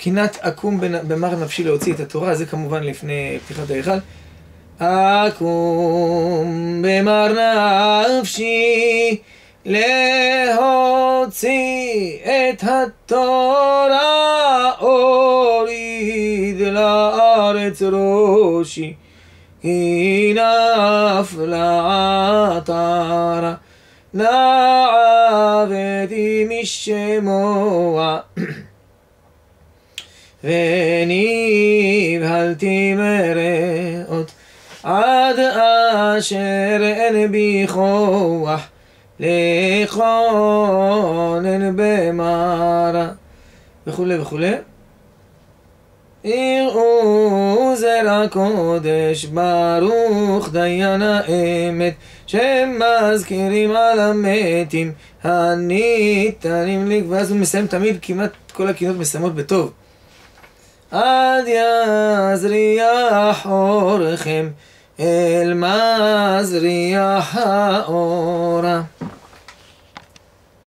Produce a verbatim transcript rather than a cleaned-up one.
קינת אקום במר נפשי להוציא את התורה, זה כמובן לפני פתיחת ההיכל. אקום במר נפשי להוציא את התורה, אוריד לארץ ראשי, כי נפלה עטרה, נעבדתי משמוע, ונבהלתי מרעות, עד אשר אין בי כוח לכונן במרה, וכולי וכולי. יראו זרע קודש, ברוך דיין האמת, שמזכירים על המתים הניתנים לי. ואז הוא מסיים תמיד, כמעט כל הקינות מסיימות בטוב. עד יזריח אורכם אל מזריח האורה.